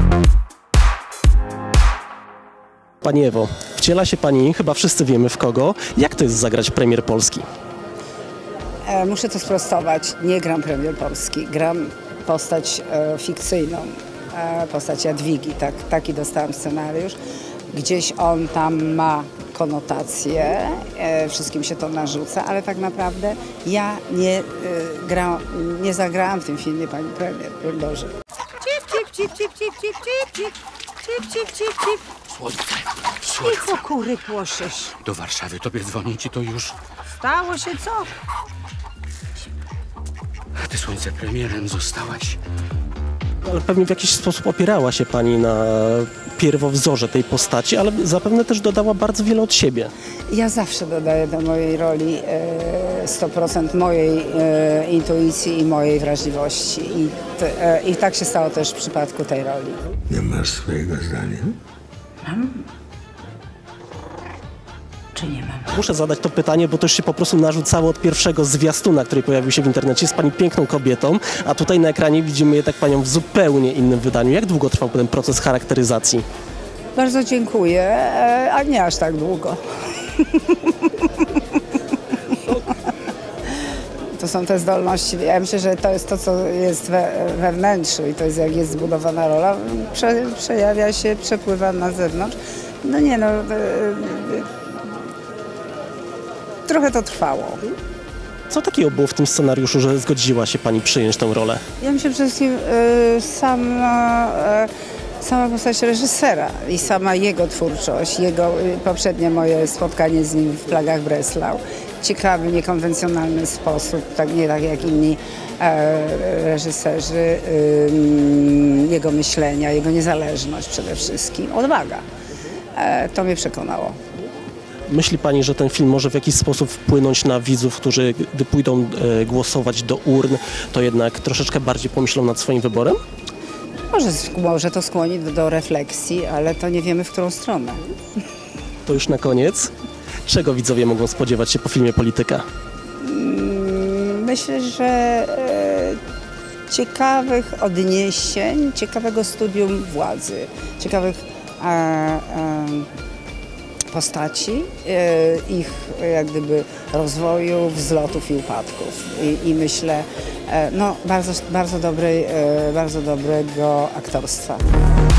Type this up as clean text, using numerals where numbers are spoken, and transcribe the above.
Pani Ewo, wciela się Pani, chyba wszyscy wiemy w kogo. Jak to jest zagrać premier Polski? Muszę to sprostować. Nie gram premier Polski. Gram postać fikcyjną. Postać Jadwigi. Taki dostałam scenariusz. Gdzieś on tam ma konotacje. Wszystkim się to narzuca, ale tak naprawdę ja nie zagrałam w tym filmie pani premier. Boże. Cip, cip, cip, cip, cip, cip, cip, cip, cip, cip, cip. Słońce, Cicho, kury płoszysz. Do Warszawy tobie dzwonię ci to już. Stało się co? Ty, Słońce, premierem zostałaś. Ale pewnie w jakiś sposób opierała się Pani na pierwowzorze tej postaci, ale zapewne też dodała bardzo wiele od siebie. Ja zawsze dodaję do mojej roli 100% mojej intuicji i mojej wrażliwości. I tak się stało też w przypadku tej roli. Nie masz swojego zdania? Mam? Czy nie mam? Muszę zadać to pytanie, bo to już się po prostu narzucało od pierwszego zwiastuna, który pojawił się w internecie. Jest Pani piękną kobietą, a tutaj na ekranie widzimy jednak Panią w zupełnie innym wydaniu. Jak długo trwał ten proces charakteryzacji? Bardzo dziękuję, a nie aż tak długo. To są te zdolności. Ja myślę, że to jest to, co jest we wnętrzu i to jest, jak jest zbudowana rola, przejawia się, przepływa na zewnątrz. Trochę to trwało. Co takiego było w tym scenariuszu, że zgodziła się Pani przyjąć tę rolę? Ja myślę przede wszystkim sama postać reżysera i sama jego twórczość, jego poprzednie moje spotkanie z nim w Plagach Breslau. Ciekawy, niekonwencjonalny sposób, nie tak jak inni reżyserzy, jego myślenia, jego niezależność przede wszystkim, odwaga. To mnie przekonało. Myśli Pani, że ten film może w jakiś sposób wpłynąć na widzów, którzy gdy pójdą głosować do urn, to jednak troszeczkę bardziej pomyślą nad swoim wyborem? Może to skłoni do refleksji, ale to nie wiemy, w którą stronę. To już na koniec. Czego widzowie mogą spodziewać się po filmie Polityka? Myślę, że ciekawych odniesień, ciekawego studium władzy, ciekawych postaci, ich jak gdyby rozwoju, wzlotów i upadków. I myślę, bardzo dobrego aktorstwa.